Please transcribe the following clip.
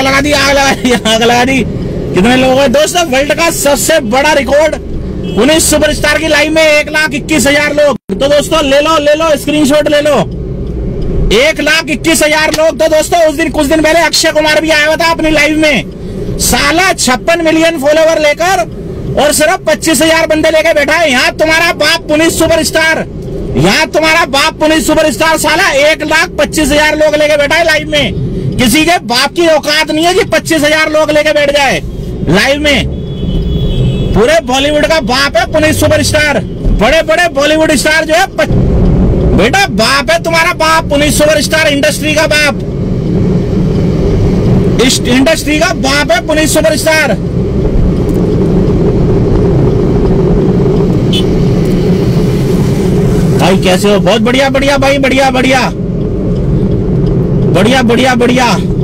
लगा दी, आग लगा दी, आग लगा दी। कितने लोग हैं दोस्तों? वर्ल्ड का सबसे बड़ा रिकॉर्ड पुनीत सुपरस्टार की लाइव में 1,21,000 लोग। तो दोस्तों ले लो स्क्रीनशॉट ले लो। 1,21,000 लोग। तो दोस्तों उस दिन कुछ दिन पहले अक्षय कुमार भी आया हुआ था अपनी लाइव में, साला 56 मिलियन फॉलोवर लेकर, और सिर्फ 25,000 बंदे लेके बैठा है। यहाँ तुम्हारा बाप पुनीत सुपरस्टार, यहाँ तुम्हारा बाप पुनीत सुपरस्टार साला 1,25,000 लोग लेके बैठा है लाइव में। किसी के बाप की औकात नहीं है कि 25,000 लोग लेके बैठ जाए लाइव में। पूरे बॉलीवुड का बाप है पुनीत सुपरस्टार। बड़े बड़े बॉलीवुड स्टार जो है बेटा बाप है तुम्हारा बाप पुनीत सुपरस्टार। इंडस्ट्री का बाप, इस इंडस्ट्री का बाप है पुनीत सुपरस्टार। भाई कैसे हो? बहुत बढ़िया बढ़िया भाई, बढ़िया बढ़िया बढ़िया बढ़िया बढ़िया।